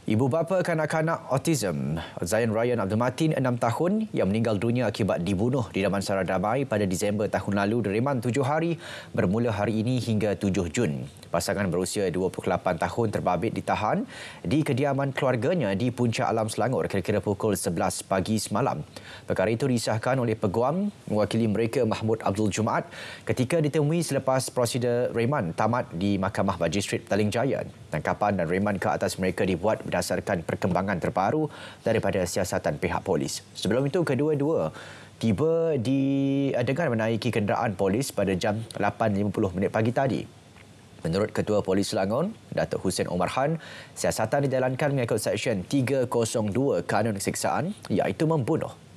Ibu bapa kanak-kanak autism Zayn Rayyan 6 tahun yang meninggal dunia akibat dibunuh di Damansara Damai pada Disember tahun lalu Direman 7 hari bermula hari ini hingga 7 Jun. Pasangan berusia 28 tahun terbabit ditahan di kediaman keluarganya di Puncak Alam Selangor kira-kira pukul 11 pagi semalam. Perkara itu disahkan oleh peguam mewakili mereka Mahmud Abdul Jumaat ketika ditemui selepas prosedur reman tamat di Mahkamah Magistrat Petaling Jaya. Tangkapan dan reman ke atas mereka dibuat berdasarkan perkembangan terbaru daripada siasatan pihak polis. Sebelum itu, kedua-dua tiba dengan menaiki kenderaan polis pada jam 8.50 pagi tadi. Menurut Ketua Polis Selangor, Datuk Hussein Omar Khan, siasatan dijalankan mengikut Seksyen 302 Kanun Keseksaan, iaitu membunuh.